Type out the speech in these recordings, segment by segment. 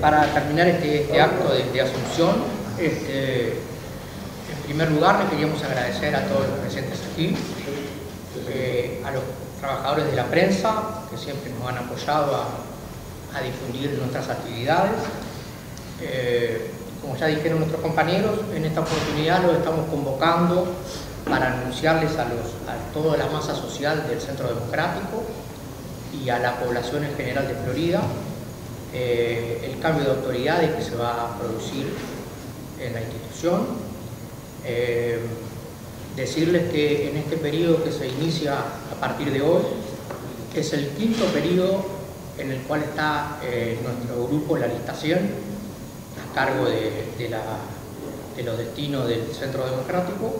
para terminar este acto de asunción, en primer lugar le queríamos agradecer a todos los presentes aquí, a los trabajadores de la prensa que siempre nos han apoyado a difundir nuestras actividades. Como ya dijeron nuestros compañeros, en esta oportunidad los estamos convocando para anunciarles a toda la masa social del Centro Democrático y a la población en general de Florida el cambio de autoridades que se va a producir en la institución. Decirles que en este periodo que se inicia a partir de hoy es el quinto periodo en el cual está nuestro grupo, la lista 100, a cargo de los destinos del Centro Democrático.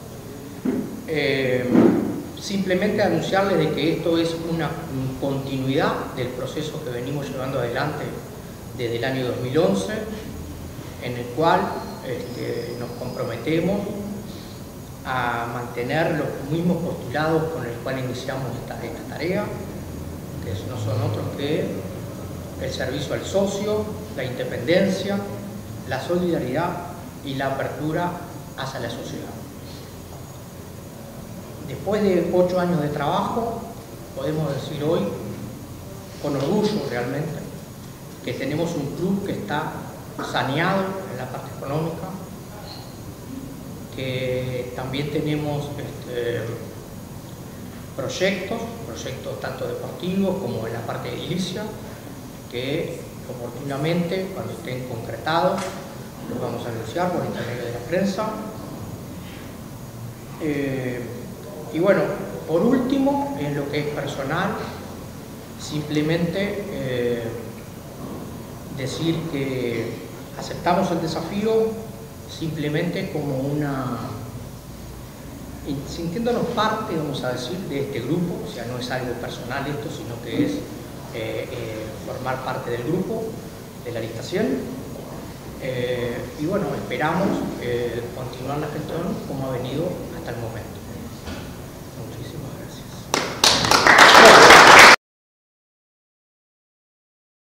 Simplemente anunciarles de que esto es una continuidad del proceso que venimos llevando adelante desde el año 2011, en el cual nos comprometemos a mantener los mismos postulados con el cual iniciamos esta tarea, que no son otros que el servicio al socio, la independencia, la solidaridad y la apertura hacia la sociedad. Después de 8 años de trabajo, podemos decir hoy, con orgullo realmente, que tenemos un club que está saneado en la parte económica, que también tenemos proyectos tanto deportivos como en la parte edilicia, que oportunamente, cuando estén concretados, los vamos a anunciar por intermedio de la prensa. Y bueno, por último, en lo que es personal, simplemente decir que aceptamos el desafío simplemente como sintiéndonos parte, vamos a decir, de este grupo. O sea, no es algo personal esto, sino que es formar parte del grupo, de la lista 100. Y bueno, esperamos continuar la gestión como ha venido hasta el momento.